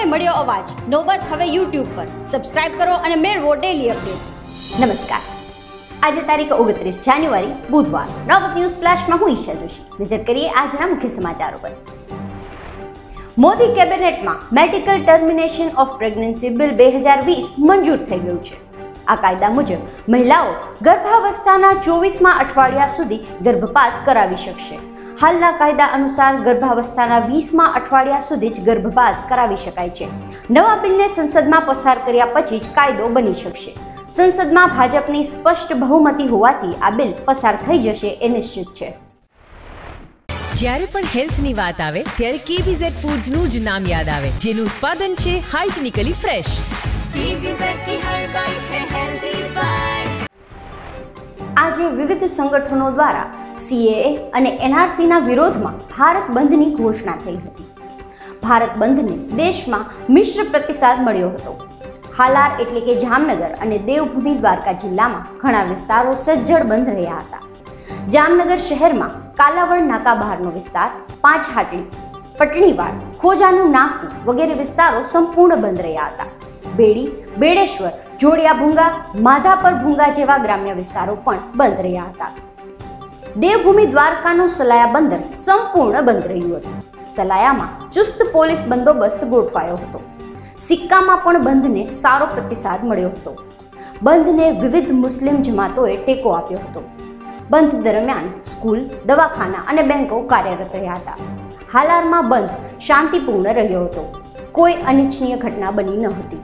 મળ્યો અવાજ, નોબત હવે YouTube પર. સબસ્ક્રાઇબ કરો અને મેળવો ડેલી અપડેટ્સ. નમસ્કાર. આજે તારીખ 29 જાન્યુઆરી બુધવાર. નોબત ન્યૂઝ ફ્લેશમાં હું ઈશા જોશી. નજર કરીએ આજના મુખ્ય સમાચારો પર. મોદી કેબિનેટમાં medical termination of pregnancy bill 2020 મંજૂર થઈ ગયું છે. આ કાયદા મુજબ મહિલાઓ ગર્ભાવસ્થાના 24મા અઠવાડિયા સુધી ગર્ભપાત કરાવી શકશે. હાલના કાયદા અનુસાર ગર્ભાવસ્થાના 20મા અઠવાડિયા સુધી જ ગર્ભપાત કરાવી શકાય છે. નવા બિલને સંસદમાં પસાર કર્યા પછી જ કાયદો બની શકશે. સંસદમાં ભાજપની સ્પષ્ટ બહુમતી હોવાથી આ બિલ પસાર થઈ જશે એ નિશ્ચિત છે. જ્યારે પણ હેલ્થની વાત આવે ત્યારે KBZ ફૂડ્સનું જ નામ યાદ આવે, જેનું ઉત્પાદન છે હાઇજેનિકલી ફ્રેશ. આજે વિવિધ સંગઠનો દ્વારા CAA અને NRCના વિરોધમાં ભારત બંધની ઘોષણા થઈ હતી. ભારત બંધને દેશમાં મિશ્ર પ્રતિસાદ મળ્યો હતો. હાલાર એટલે કે જામનગર અને દેવભૂમિ દ્વારકા જિલ્લામાં ઘણા વિસ્તારો સજ્જડ બંધ રહ્યા હતા. જામનગર શહેરમાં કાલાવડ નાકા બહારનો વિસ્તાર, પાંચ હાટલી, પટણીવાડ, ખોજાનું નાકું વગેરે વિસ્તારો સંપૂર્ણ બંધ રહ્યા હતા. બેડી, બેડેશ્વર, જોડિયા ભૂંગા, માધાપર ભૂંગા જેવા ગ્રામ્ય વિસ્તારો પણ બંધ રહ્યા હતા. દેવભૂમિ દ્વારકાનું સલાયા બંદર સંપૂર્ણ બંધ રહ્યું હતું. સલાયામાં ચુસ્ત પોલીસ બંદોબસ્ત ગોઠવાયો હતો. સિક્કામાં પણ બંધને સારો પ્રતિસાદ મળ્યો હતો. બંધને વિવિધ મુસ્લિમ જમાતોએ ટેકો આપ્યો હતો. બંધ દરમિયાન સ્કૂલ, દવાખાના અને બેંકો કાર્યરત રહ્યા હતા. હાલારમાં બંધ શાંતિપૂર્ણ રહ્યો હતો. કોઈ અનિચ્છનીય ઘટના બની ન હતી.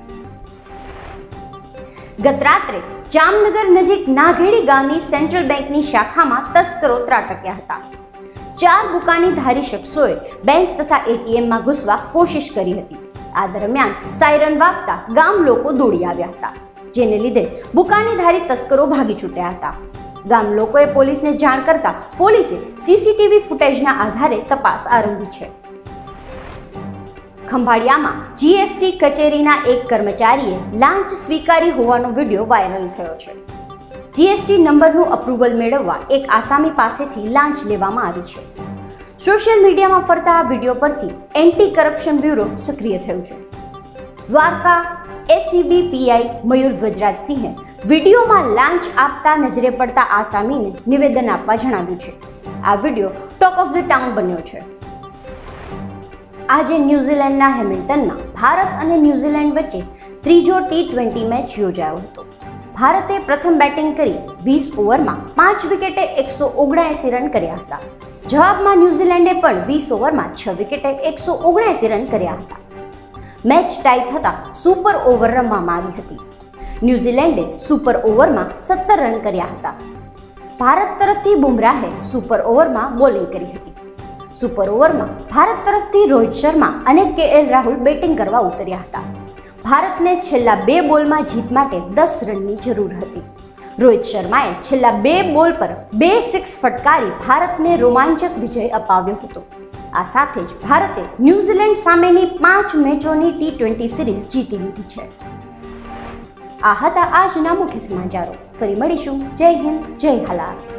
ગત રાત્રે જામનગર નજીક નાઘેડી ગામની સેન્ટ્રલ બેંકની શાખામાં તસ્કરો ત્રાટક્યા હતા. 4 બુકાનીધારી શખ્સોએ બેંક તથા ATMમાં ઘૂસવા કોશિશ કરી હતી. આ દરમિયાન સાયરન વાગતા ગામ લોકો દોડી આવ્યા હતા, જેને લીધે બુકાનીધારી તસ્કરો ભાગી છૂટ્યા હતા. ગામ લોકોએ પોલીસને જાણ કરતા પોલીસે CCTV ફૂટેજના આધારે તપાસ આરંભી છે. ખંભાળિયામાં GST કચેરીના એક કર્મચારીએ લાંચ સ્વીકારી હોવાનો વિડીયો વાયરલ થયો છે. GST નંબરનું અપ્રુવલ મેળવવા એક આસામી પાસેથી લાંચ લેવામાં આવી છે. સોશિયલ મીડિયામાં ફરતા આ વિડીયો પરથી એન્ટી કરપ્શન બ્યુરો સક્રિય થયું છે. દ્વારકા ACB PI મયુર ધ્વજરાજસિંહે વિડીયોમાં લાંચ આપતા નજરે પડતા આસામીને નિવેદન આપવા જણાવ્યું છે. આ video talk of the town બન્યો છે. આજે ન્યૂઝીલેન્ડના હેમિલ્ટનમાં ભારત અને ન્યૂઝીલેન્ડ વચ્ચે ત્રીજો T20 મેચ યોજાયો હતો. ભારતે પ્રથમ બેટિંગ કરી 20 ઓવરમાં 5 વિકેટે 179 રન કર્યા હતા. જવાબમાં ન્યૂઝીલેન્ડે પણ 20 ઓવરમાં 6 વિકેટે 179 રન કર્યા હતા. મેચ ટાઈ થતાં સુપર ઓવર રમવામાં આવી હતી. ન્યૂઝીલેન્ડે સુપર ઓવરમાં 17 રન કર્યા હતા. ભારત તરફથી બુમરાહે સુપર ઓવરમાં બોલિંગ કરી હતી. સુપર ઓવરમાં ભારત તરફથી રોહિત શર્મા અને KL રાહુલ બેટિંગ કરવા ઉતર્યા હતા. ભારતને છેલ્લા 2 બોલમાં જીત માટે 10 રનની જરૂર હતી. રોહિત શર્માએ છેલ્લા 2 બોલ પર 2 સિક્સ ફટકારી ભારતને રોમાંચક વિજય અપાવ્યો હતો. આ સાથે જ ભારતે ન્યૂઝીલેન્ડ સામેની 5 મેચોની T20 સિરીઝ જીતી લીધી છે. આ હતા આજના મુખ્ય સમાચારો. ફરી મળીશું. જય હિન્દ, જય હાલાર.